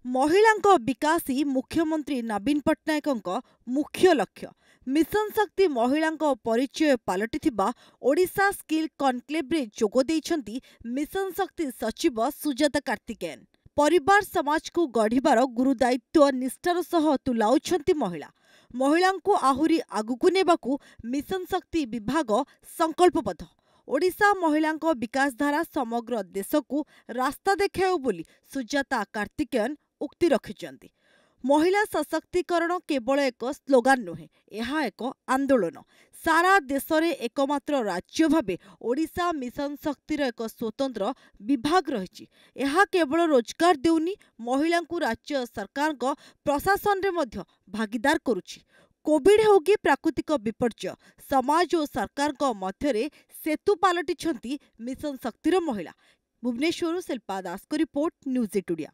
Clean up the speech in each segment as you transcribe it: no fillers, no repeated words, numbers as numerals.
महिलांको विकास ही मुख्यमंत्री नवीन पट्टनायक मुख्य लक्ष्य। मिशन शक्ति महिलांको परिचय पलटिथिबा ओडिशा स्किल कॉन्क्लेव रे जोग देइछंती मिशन शक्ति सचिव सुजाता कार्तिकेयन। परिवार समाज को गढ़िबार गुरुदायित्व निष्ठार सह तुलाउछंती महिलांको आहुरी आगुकु नेबाकू मिशन शक्ति विभाग संकल्पबद्ध। ओडिशा महिलांको विकास धारा समग्र देश को रास्ता देखाउ बोली सुजाता कार्तिकेयन उक्ति रखिछंती। महिला सशक्तिकरण केवल एक स्लोगान नुहे, यह एक आंदोलन। सारा देश में एकमात्र राज्य भावे ओडिशा मिशन शक्तिर एक स्वतंत्र विभाग रही। यह केवल रोजगार देउनी, महिला को राज्य सरकार प्रशासन रे मध्य भागीदार करुछि। कोविड हो कि प्राकृतिक विपर्य, समाज और सरकार मध्य सेतु पलटिछंती मिशन शक्तिर महिला। भुवनेश्वर शिल्पा दास को report, news India.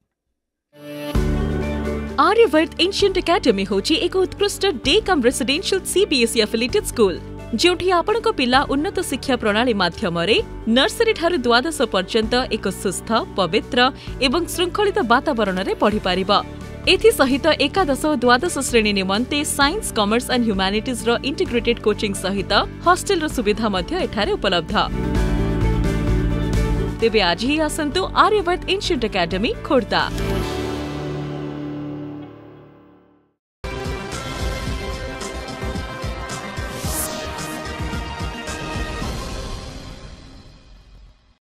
Aryavart ancient academy होची एक उत्कृष्ट day cum residential CBSE affiliated school जोठी आपणक पिला उन्नत शिक्षा प्रणाली माध्यम नर्सरी ठारू द्वादश पर्यंत एक सुस्थ, पवित्र एवं श्रृंखलित वातावरण रे पढ़ी पारिबा। एथि सहित एकादश और द्वादश श्रेणी निमंते साइंस, कॉमर्स एंड ह्यूमैनिटीज रो इंटीग्रेटेड कोचिंग सहित हॉस्टल रो सुविधा मध्य एठारे उपलब्ध। तेबे आज ही आसंतु आर्यवर्त एंशिएंट एकेडमी खोर्धा।